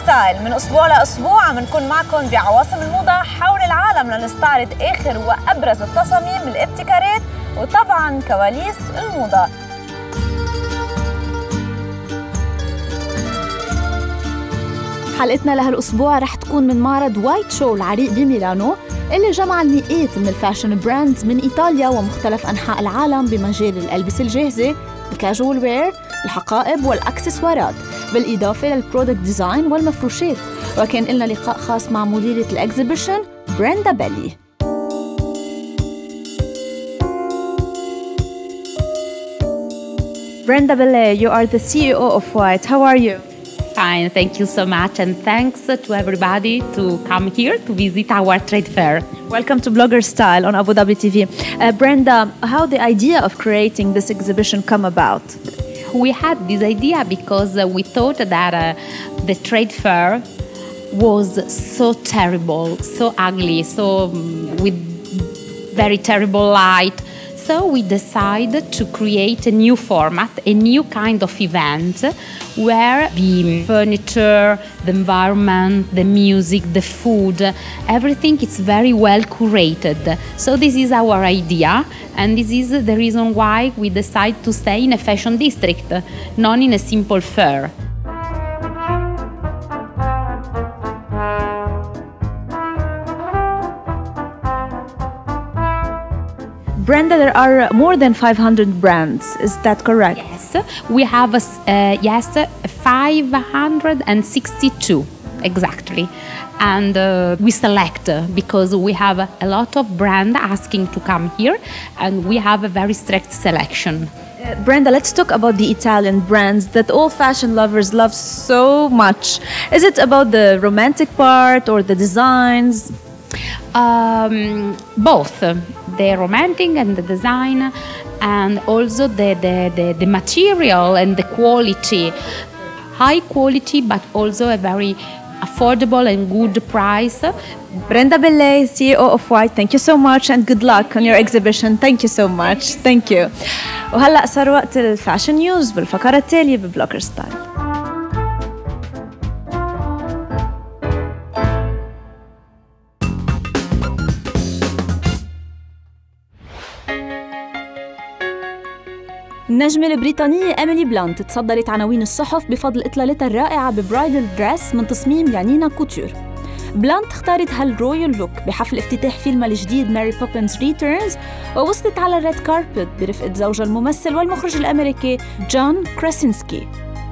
ستايل من أسبوع لأسبوع عم نكون معكم بعواصم الموضة حول العالم لنستعرض آخر وأبرز التصاميم الابتكارات وطبعاً كواليس الموضة. حلقتنا لهالأسبوع رح تكون من معرض وايت شو العريق بميلانو اللي جمع المئات من الفاشن براندز من إيطاليا ومختلف أنحاء العالم بمجال الألبسة الجاهزة، الكاجوال وير، الحقائب والأكسسوارات، بالإضافة للبرودكت ديزاين والمفروشات. وكان لنا لقاء خاص مع مديرة الإكزيبيشن بريندا بيلي. Brenda Belle, you are the CEO of White. How are you? Fine, thank you so much, and thanks to everybody to come here to visit our trade fair. Welcome to Blogger Style on Abu Dhabi TV. Brenda, how the idea of creating this exhibition come about? We had this idea because we thought that the trade fair was so terrible, so ugly, so with very terrible light. So we decided to create a new format, a new kind of event where the furniture, the environment, the music, the food, everything is very well curated. So this is our idea, and this is the reason why we decided to stay in a fashion district, not in a simple fair. Brenda, there are more than 500 brands. Is that correct? Yes, we have 562 exactly, and we select because we have a lot of brands asking to come here, and we have a very strict selection. Brenda, let's talk about the Italian brands that all fashion lovers love so much. Is it about the romantic part or the designs? Both. The romantic and the design, and also the material and the quality, high quality, but also a very affordable and good price. Brenda Belle, CEO of White, thank you so much and good luck on your exhibition. Thank you so much. Thank you. وهلأ صار وقت الفاشن نيوز بالفقرة التالية ببلوجر ستايل. النجمة البريطانية إيميلي بلانت تصدرت عناوين الصحف بفضل إطلالتها الرائعة ببرايدل دريس من تصميم يانينا كوتور. بلانت اختارت هالرويال لوك بحفل افتتاح فيلمها الجديد ماري بوبينز ريتيرنز، ووصلت على الريد كاربت برفقة زوجها الممثل والمخرج الأمريكي جون كراسينسكي.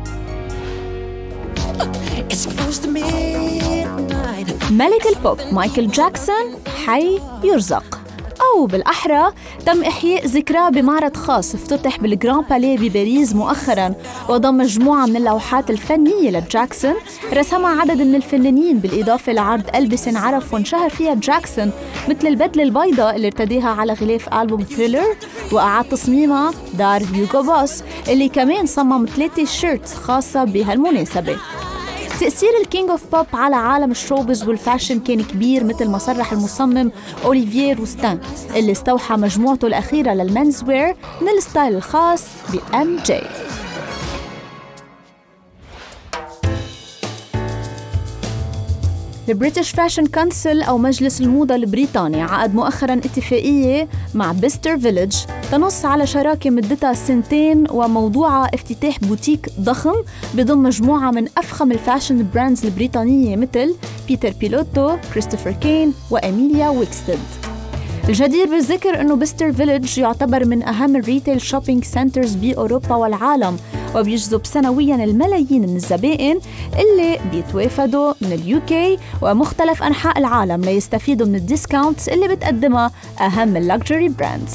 ملك البوب مايكل جاكسون حي يرزق، أو بالأحرى تم إحياء ذكراه بمعرض خاص افتتح بالجران باليه بباريس مؤخراً، وضم مجموعة من اللوحات الفنية لجاكسون رسمها عدد من الفنانين، بالإضافة لعرض ألبسة انعرف وانشهر فيها جاكسون مثل البدلة البيضاء اللي ارتديها على غلاف ألبوم ثريلر، وأعاد تصميمها دار هيوغو بوس اللي كمان صمم 3 شيرتس خاصة بهالمناسبة. تأثير الكينج اوف بوب على عالم الشوبز والفاشن كان كبير، مثل ما صرح المصمم أوليفييه روستان اللي استوحى مجموعته الأخيرة للمنز وير من الستايل الخاص بأم جي. البريتش فاشن كونسل أو مجلس الموضة البريطاني عقد مؤخراً اتفاقية مع بيستر فيليج تنص على شراكة مدتها 2 سنين وموضوعها افتتاح بوتيك ضخم بضم مجموعة من أفخم الفاشن براندز البريطانية مثل بيتر بيلوتو، كريستوفر كين وأميليا ويكستد. الجدير بالذكر أنه بيستر فيليج يعتبر من أهم الريتيل شوبينج سنترز بأوروبا والعالم، وبيجذب سنوياً الملايين من الزبائن اللي بيتوافدوا من اليوكي ومختلف أنحاء العالم ليستفيدوا من الديسكاونتس اللي بتقدمها أهم اللكجري براندز.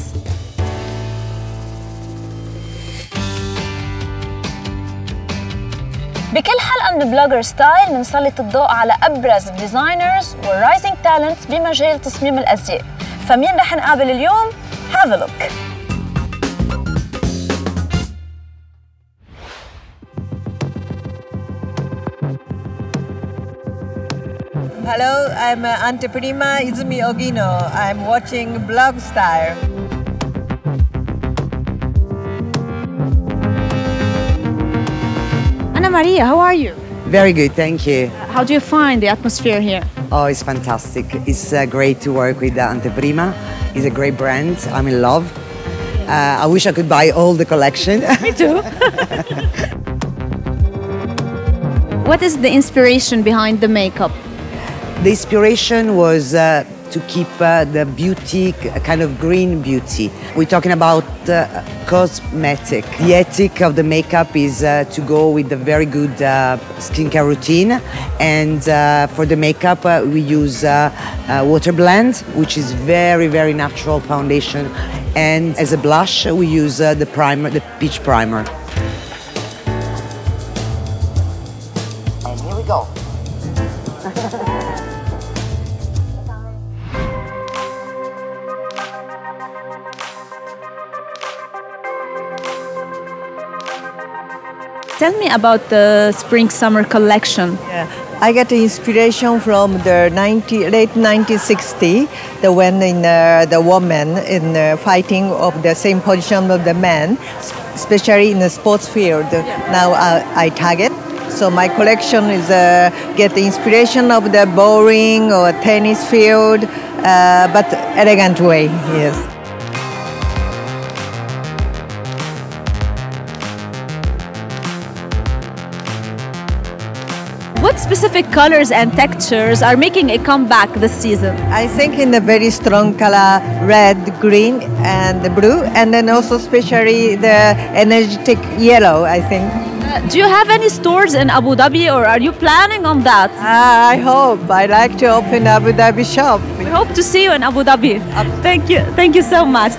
بكل حلقة من بلوجر ستايل بنسلط الضوء على أبرز الديزاينرز والرايزنج تالنتس بمجال تصميم الأزياء. فمين رح نقابل اليوم؟ Have a look. Hello, I'm Anteprima Izumi Ogino. I'm watching Blog Style. Anna Maria, how are you? Very good, thank you. How do you find the atmosphere here? Oh, it's fantastic. It's great to work with Anteprima. It's a great brand. I'm in love. I wish I could buy all the collection. Me too. What is the inspiration behind the makeup? The inspiration was to keep the beauty, kind of green beauty. We're talking about cosmetic. The ethic of the makeup is to go with a very good skincare routine. And for the makeup, we use Water Blend, which is very, very natural foundation. And as a blush, we use the primer, the peach primer. And here we go. Tell me about the spring-summer collection. Yeah. I get the inspiration from the late 1960s, when the woman in fighting of the same position of the man, especially in the sports field. Now I target. So my collection is get the inspiration of the bowling or tennis field, but elegant way. Yes. What specific colors and textures are making a comeback this season? I think in the very strong color, red, green, and the blue, and then also especially the energetic yellow, I think. Do you have any stores in Abu Dhabi, or are you planning on that? I hope. I like to open Abu Dhabi shop. We hope to see you in Abu Dhabi. Thank you so much.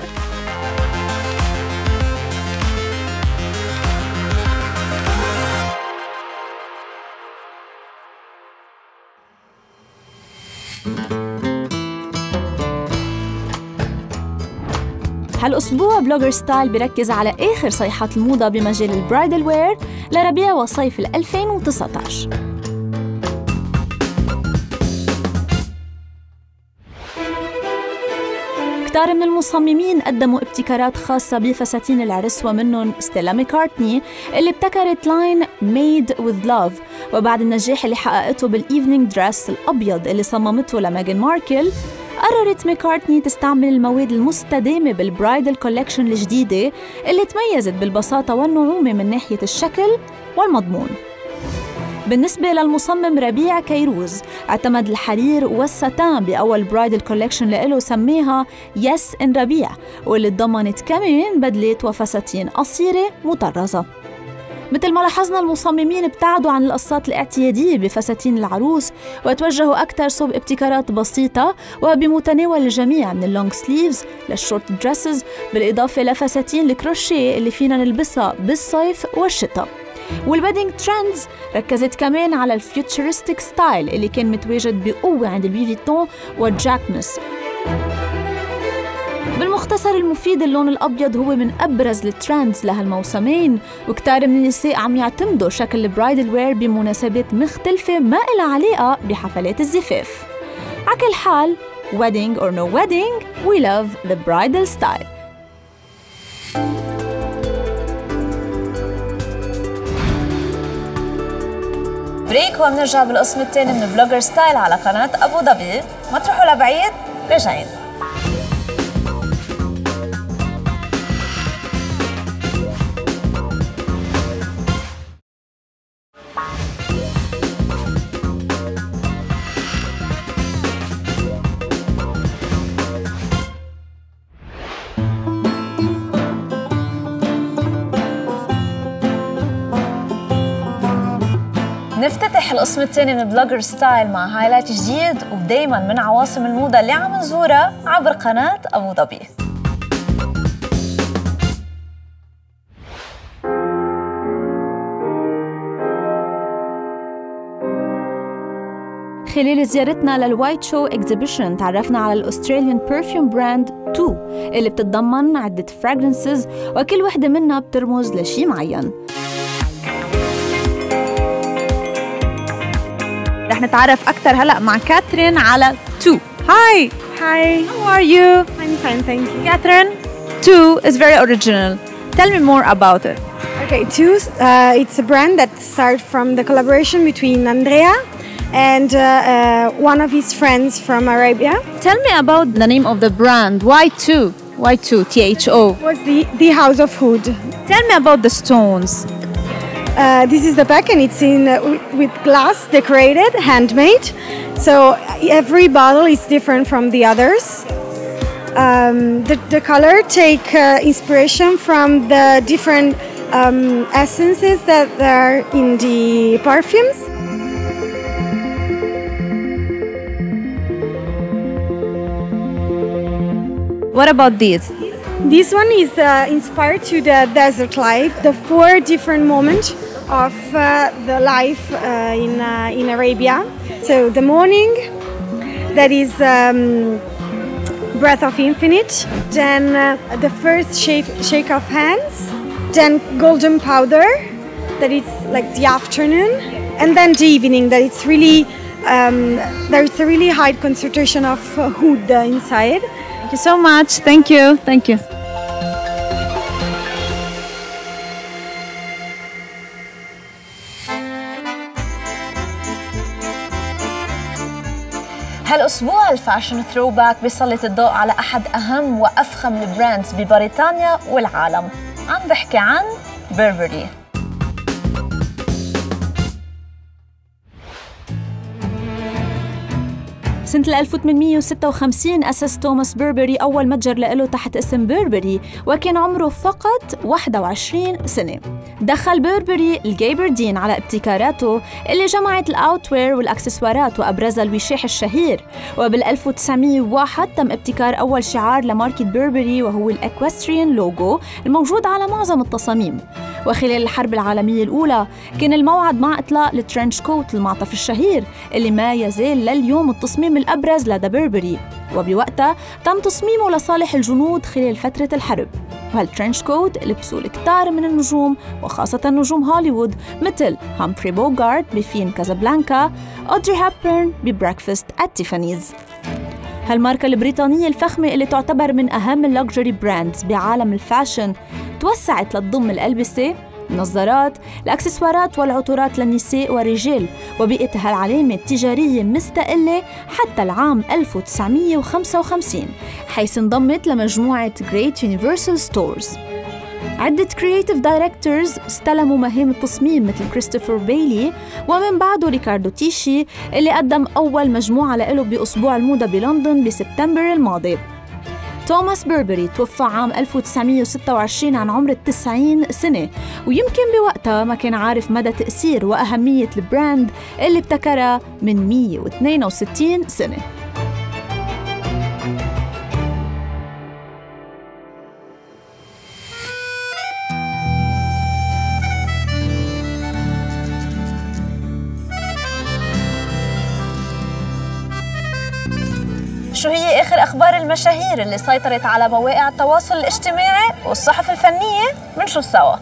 هالأسبوع بلوجر ستايل بركز على آخر صيحات الموضة بمجال البرايدل وير لربيع وصيف 2019. كتار من المصممين قدموا ابتكارات خاصة بفساتين العرس، ومنهم ستيلا ماكارتني اللي ابتكرت لاين Made with Love. وبعد النجاح اللي حققته بالإيفنينج دريس الأبيض اللي صممته لميغان ماركل، قررت ماكارتني تستعمل المواد المستدامة بالبرايدل كولكشن الجديدة اللي تميزت بالبساطة والنعومة من ناحية الشكل والمضمون. بالنسبة للمصمم ربيع كيروز، اعتمد الحرير والستان بأول برايدل كولكشن لإله سميها يس إن ربيع، واللي تضمنت كمان بدلات وفساتين قصيرة مطرزة. مثل ما لاحظنا المصممين ابتعدوا عن القصات الاعتيادية بفساتين العروس وتوجهوا أكثر صوب ابتكارات بسيطة وبمتناول الجميع، من اللونج سليفز للشورت دريسز، بالإضافة لفساتين الكروشيه اللي فينا نلبسها بالصيف والشتاء. والويدنج ترندز ركزت كمان على الفيوتشرستيك ستايل اللي كان متواجد بقوة عند لوي فيتون وجاكمس. بالمختصر المفيد، اللون الأبيض هو من أبرز الترندز لهالموسمين، وكتار من النساء عم يعتمدوا شكل البرايدل وير بمناسبات مختلفة ما إلها علاقة بحفلات الزفاف. على كل حال، wedding or no wedding, we love the bridal style. بريك وبنرجع بالقسم الثاني من بلوجر ستايل على قناة أبو ظبي. ما تروحوا لبعيد، راجعين. نفتتح القسم الثاني من بلوجر ستايل مع هايلايت جديد ودايما من عواصم الموضة اللي عم نزورها عبر قناة أبو ظبي. خلال زيارتنا للوايت شو اكزيبيشن تعرفنا على الأستراليان برفيوم براند 2 اللي بتتضمن عدة فراغرنسز وكل وحدة منها بترمز لشي معين. رح نتعرف أكثر هلأ مع كاترين على 2. Hi! Hi. How are you? I'm fine, thank you. Catherine, 2 is very original. Tell me more about it. Okay, Tooth, it's a brand that started from the collaboration between Andrea and one of his friends from Arabia. Tell me about the name of the brand. Why two? Why two? THO. It was the House of Hood. Tell me about the stones. This is the pack, and it's in with glass, decorated, handmade. So every bottle is different from the others. The color take inspiration from the different essences that are in the perfumes. What about this? This one is inspired to the desert life, the 4 different moments of the life in Arabia. So the morning, that is breath of infinite, then the first shake of hands, then golden powder, that is like the afternoon, and then the evening, that it's really, there's a really high concentration of oud inside. Thank you so much. Thank you. Thank you. هالأسبوع الفاشن ثروباك بيسلط الضوء على أحد أهم وأفخم البراندز ببريطانيا والعالم. عم بحكي عن بيربري. سنة 1856 أسس توماس بيربري أول متجر له تحت اسم بيربري، وكان عمره فقط 21 سنة. دخل بيربري الجايبردين على ابتكاراته اللي جمعت الأوتوير والأكسسوارات وأبرزها الوشاح الشهير. وبال 1901 تم ابتكار أول شعار لماركة بيربري، وهو الإكوستريان لوجو الموجود على معظم التصاميم. وخلال الحرب العالمية الأولى كان الموعد مع إطلاق الترنش كوت المعطف الشهير اللي ما يزال لليوم التصميم الأبرز لدى بيربري، وبوقتها تم تصميمه لصالح الجنود خلال فترة الحرب. وهالترنش كوت لبسوه الكتار من النجوم، وخاصة نجوم هوليوود مثل هامفري بوغارت بفيلم كازابلانكا، أودري هاببرن ببريكفاست ات تيفانيز. هالماركة البريطانية الفخمة اللي تعتبر من أهم اللكجري براندز بعالم الفاشن توسعت لتضم الألبسة، النظارات، الأكسسوارات والعطورات للنساء والرجال، وبقت هالعلامة تجارية مستقلة حتى العام 1955 حيث انضمت لمجموعة Great Universal Stores. عدة كرياتيف دايركتورز استلموا مهام التصميم مثل كريستوفر بايلي، ومن بعده ريكاردو تيشي اللي قدم أول مجموعة له بأسبوع الموضة بلندن بسبتمبر الماضي. توماس بيربري توفى عام 1926 عن عمر 90 سنة، ويمكن بوقتها ما كان عارف مدى تأثير وأهمية البراند اللي ابتكرها من 162 سنة. شو هي آخر أخبار المشاهير اللي سيطرت على مواقع التواصل الاجتماعي والصحف الفنية؟ منشوف سوا.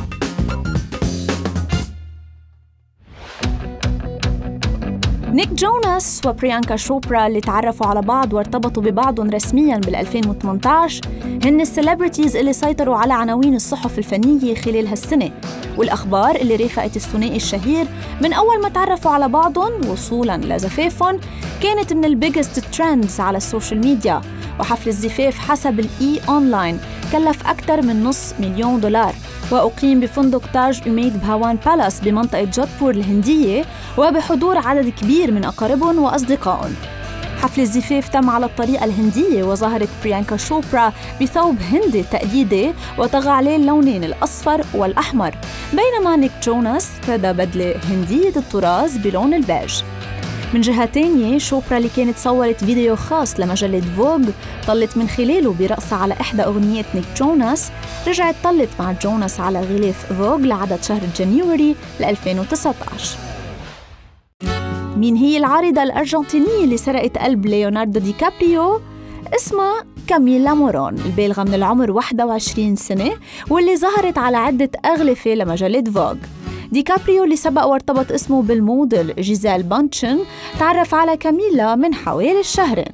نيك جوناس وبريانكا شوبرا اللي تعرفوا على بعض وارتبطوا ببعضهم رسمياً بال2018 هن السيلبرتيز اللي سيطروا على عناوين الصحف الفنية خلال هالسنة، والأخبار اللي رافقت الثنائي الشهير من أول ما تعرفوا على بعضهم وصولاً لزفافهم كانت من البيجست ترندز على السوشيال ميديا. وحفل الزفاف حسب الإي أونلاين كلف أكثر من $500,000 وأقيم بفندق تاج أميد بهاوان بالاس بمنطقة جودبور الهندية وبحضور عدد كبير من أقاربهم وأصدقائهم. حفل الزفاف تم على الطريقة الهندية، وظهرت بريانكا شوبرا بثوب هندي تقليدي وطغى عليه اللونين الأصفر والأحمر، بينما نيك جوناس ارتدى بدلة هندية الطراز بلون البيج. من جهة تانية شوبرا اللي كانت صورت فيديو خاص لمجلة فوغ طلت من خلاله برقصة على إحدى أغنيات نيك جوناس، رجعت طلت مع جوناس على غلاف فوغ لعدد شهر جانيوري 2019. مين هي العارضة الأرجنتينية اللي سرقت قلب ليوناردو دي كابريو؟ اسمها كاميلا مورون، البالغة من العمر 21 سنة واللي ظهرت على عدة أغلفة لمجلة فوغ. دي كابريو اللي سبق وارتبط اسمه بالموديل جيزيل بانشن تعرف على كاميلا من حوالي شهرين.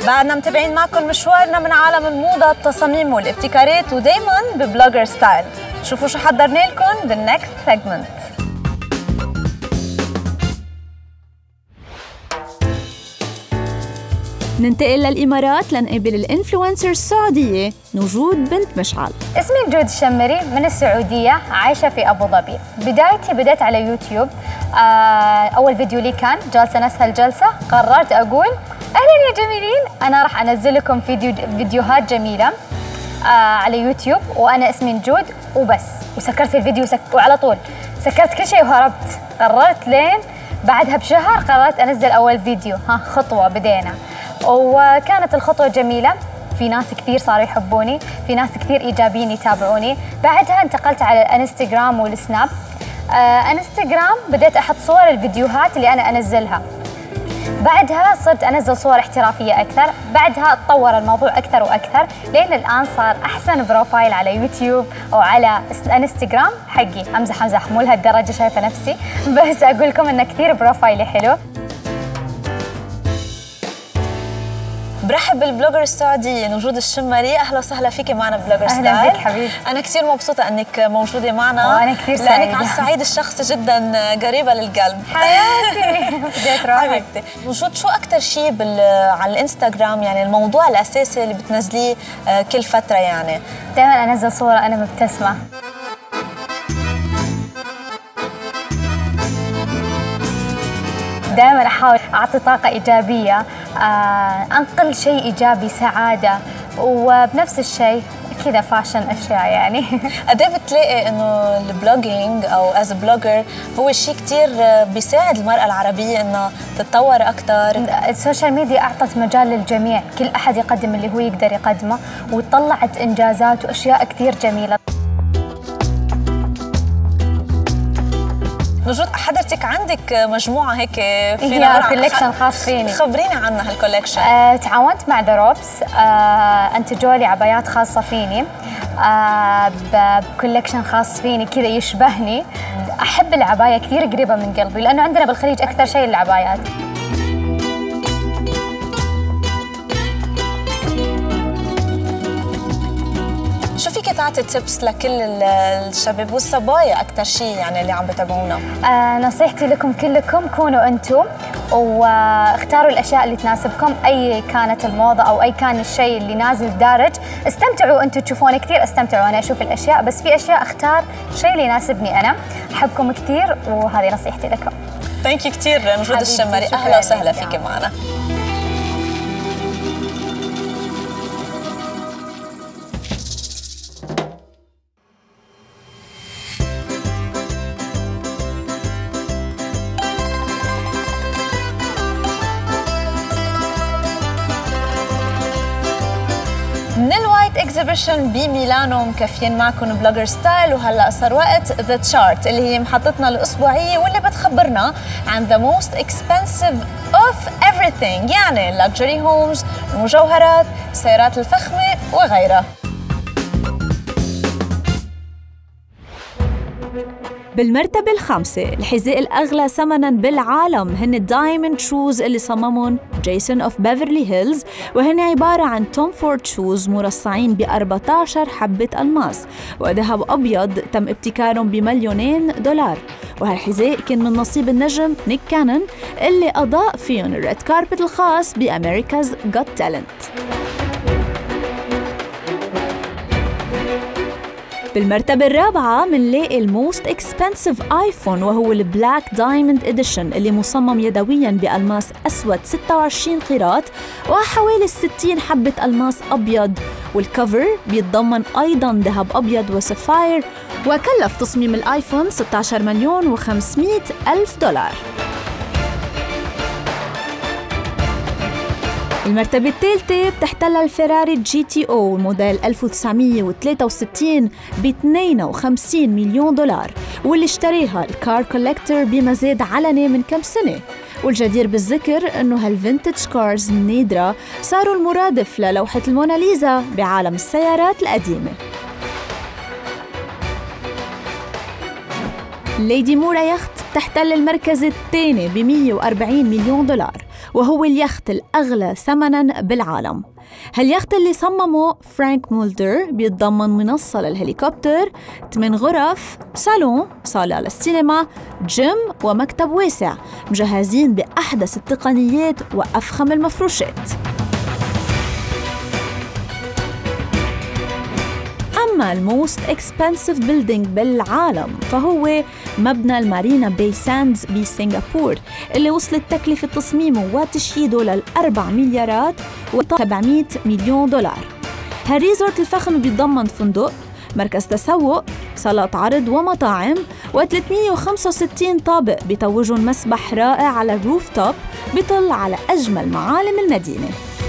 بعدنا متابعين معكم مشوارنا من عالم الموضة، التصاميم والابتكارات، ودايما ببلوجر ستايل. شوفوا شو حضرنا لكم بالنكست سيجمنت. ننتقل للإمارات لنقابل الإنفلونسر السعودية نجود بنت مشعل. اسمي نجود الشمري من السعودية، عايشة في أبو ظبي. بدايتي بدأت على يوتيوب. أول فيديو لي كان جالسة نسهل جلسة، قررت أقول أهلا يا جميلين، أنا راح أنزل لكم فيديوهات جميلة على يوتيوب وأنا اسمي نجود وبس. وسكرت الفيديو وعلى طول سكرت كل شيء وهربت. قررت لين بعدها بشهر قررت أنزل أول فيديو. خطوة بدينا، وكانت الخطوة جميلة. في ناس كثير صاروا يحبوني، في ناس كثير إيجابيين يتابعوني. بعدها انتقلت على الانستغرام والسناب. انستغرام بديت أحط صور الفيديوهات اللي أنا أنزلها. بعدها صرت أنزل صور احترافية أكثر. بعدها تطور الموضوع أكثر وأكثر لين الآن صار أحسن بروفايل على يوتيوب أو على انستغرام حقي. أمزح مو لهالدرجة شايفة نفسي، بس أقول لكم إن كثير بروفايلي حلو. برحب بالبلوجر السعودية نجود الشمري. أهلا وسهلا فيكي معنا ببلوجر ستايل. أهلا بك حبيبي. أنا كثير مبسوطة أنك موجودة معنا، وأنا كثير سعيدة لأنك على الصعيد الشخصي جدا قريبة للقلب. حياتي بديت روحك. نجود، شو أكثر شيء على الانستغرام يعني الموضوع الأساسي اللي بتنزليه كل فترة؟ يعني دائما أنزل صورة أنا مبتسمة. دائما أحاول أعطي طاقة إيجابية، أنقل شيء إيجابي، سعادة، وبنفس الشيء كذا فاشن أشياء يعني. قد ايه بتلاقي إنه البلوجينج أو از بلوجر هو شيء كتير بيساعد المرأة العربية إنها تتطور أكثر؟ السوشيال ميديا أعطت مجال للجميع، كل أحد يقدم اللي هو يقدر يقدمه، وطلعت إنجازات وأشياء كثير جميلة. نجود، حضرتك عندك مجموعة هيك فينا كولكشن خاص فيني، خبرينا عنها هالكولكشن. تعاونت مع ذا روبس، انتجوا لي عبايات خاصة فيني، بكولكشن خاص فيني كذا يشبهني. أحب العباية كثير قريبة من قلبي، لأنه عندنا بالخليج أكثر شيء العبايات. شو فيك تعطي تيبس لكل الشباب والصبايا أكثر شيء يعني اللي عم بتابعونا؟ نصيحتي لكم كلكم كونوا أنتم، واختاروا الأشياء اللي تناسبكم، أي كانت الموضة أو أي كان الشيء اللي نازل دارج. استمتعوا أنتم تشوفوني كثير، استمتعوا أنا أشوف الأشياء، بس في أشياء أختار الشيء اللي يناسبني أنا. أحبكم كثير وهذه نصيحتي لكم. ثانك يو كثير نجود الشمري، أهلا وسهلا فيك معنا. من الوايت اكزيبيشن بميلانو مكفيين معكم بلوجر ستايل، وهلا صار وقت ذا تشارت اللي هي محطتنا الاسبوعيه واللي بتخبرنا عن ذا موست اكسبنسيف اوف everything، يعني luxury homes، المجوهرات، السيارات الفخمه وغيرها. بالمرتبة الخامسة الحذاء الأغلى ثمناً بالعالم هن الدايموند شوز اللي صممهم جيسون أوف بيفرلي هيلز، وهن عبارة عن توم فورد شوز مرصعين ب 14 حبة ألماس وذهب أبيض تم ابتكارهم ب$2,000,000. وهالحذاء كان من نصيب النجم نيك كانون اللي أضاء فيهم الريد كاربت الخاص بأمريكا's Got Talent. بالمرتبة الرابعة منلاقي الموست اكسبنسيف آيفون، وهو البلاك دايموند إديشن اللي مصمم يدوياً بألماس أسود 26 قيراط وحوالي 60 حبة ألماس أبيض، والكفر بيتضمن أيضاً ذهب أبيض وسفاير، وكلف تصميم الآيفون $16,500,000. المرتبة الثالثة بتحتلها الفيراري جي تي او موديل 1963 ب$52,000,000، واللي اشتريها الكار كولكتر بمزاد علني من كم سنة. والجدير بالذكر انه هالفينتج كارز النادرة صاروا المرادف للوحة الموناليزا بعالم السيارات القديمة. ليدي مورا يخت تحتل المركز الثاني ب$140,000,000، وهو اليخت الأغلى ثمناً بالعالم. هاليخت اللي صممه فرانك مولدر بيتضمن منصة للهليكوبتر، 8 غرف، صالون، صالة للسينما، جيم ومكتب واسع مجهزين بأحدث التقنيات وأفخم المفروشات. أما الموست اكسبنسيف بيلدينج بالعالم فهو مبنى المارينا باي ساندز بسنغافورة، اللي وصلت تكلفة تصميمه وتشييده ل4 مليارات و700 مليون دولار. هالريزورت الفخم بيتضمن فندق، مركز تسوق، صالات عرض ومطاعم، و365 طابق بيتوجون مسبح رائع على الروف توب بيطل على أجمل معالم المدينة.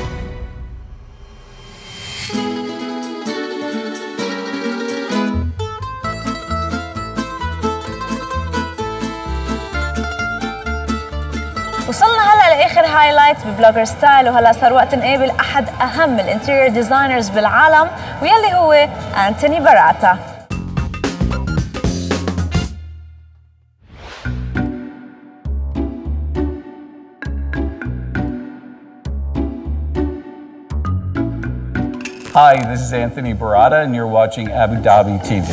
وصلنا هلا لاخر هايلايت ببلوجر ستايل، وهلا صار وقت نقابل احد اهم الانتيريور ديزاينرز بالعالم واللي هو أنتوني باراتا. Hi, this is Anthony Baratta and you're watching Abu Dhabi TV.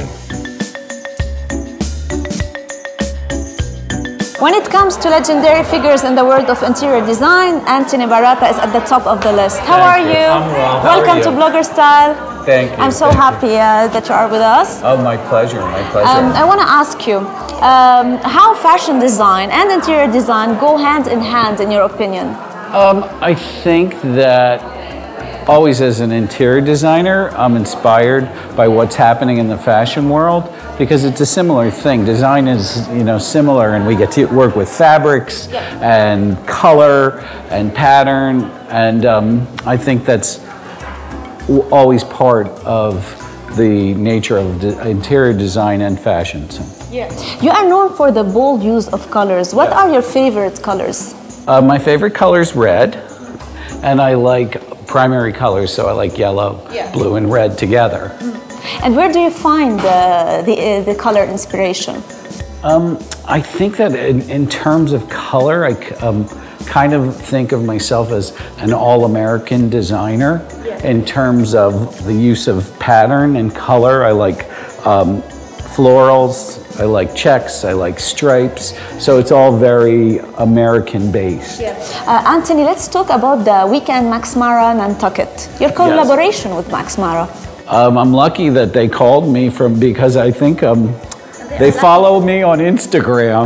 When it comes to legendary figures in the world of interior design, Anthony Baratta is at the top of the list. How are you? I'm well. Welcome to Blogger Style. Thank you. I'm so happy that you are with us. Oh, my pleasure, my pleasure. I want to ask you, how fashion design and interior design go hand in hand in your opinion? I think that always as an interior designer, I'm inspired by what's happening in the fashion world because it's a similar thing. Design is, similar, and we get to work with fabrics and color and pattern, and I think that's always part of the nature of interior design and fashion. So. You are known for the bold use of colors. What are your favorite colors? My favorite color is red, and I like primary colors, so I like yellow, blue, and red together. And where do you find the color inspiration? I think that in terms of color, I kind of think of myself as an all-American designer. In terms of the use of pattern and color, I like florals, I like checks, I like stripes, so it's all very American-based. Anthony, let's talk about the Weekend Max Mara Nantucket, your collaboration with Max Mara. I'm lucky that they called me because I think they follow me on Instagram.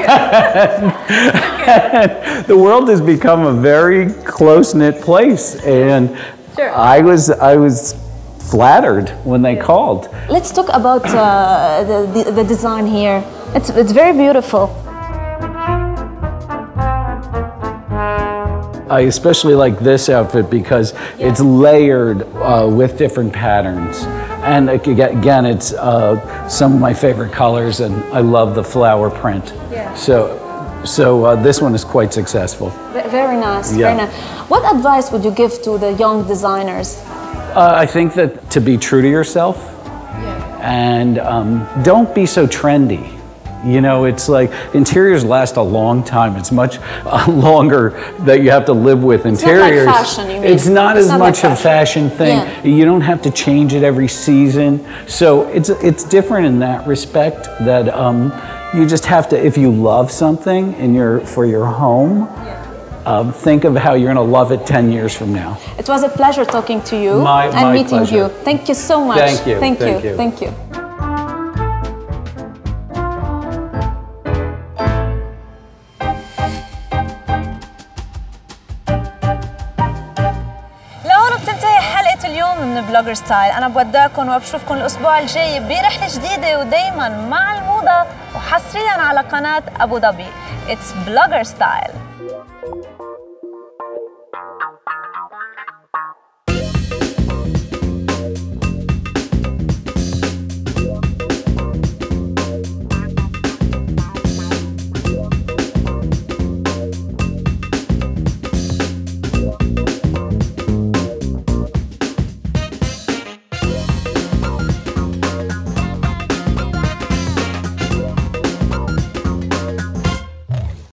The world has become a very close-knit place, and I was flattered when they called. Let's talk about the design here. It's very beautiful. I especially like this outfit because it's layered with different patterns. And again, it's some of my favorite colors, and I love the flower print. So this one is quite successful. Very nice, very nice. What advice would you give to the young designers? I think that to be true to yourself and don't be so trendy. It's like interiors last a long time. It's much longer that you have to live with interiors. It's not like fashion, you mean? It's not as much a fashion thing. You don't have to change it every season. So it's different in that respect that you just have to, if you love something for your home, think of how you're going to love it 10 years from now. It was a pleasure talking to you and meeting you. Thank you so much. Thank you. Thank you. Thank you. من بلوجر ستايل. أنا بودعكم وبشوفكم الأسبوع الجاي برحلة جديدة ودايما مع الموضة وحصريا على قناة أبو ظبي. It's Blogger Style.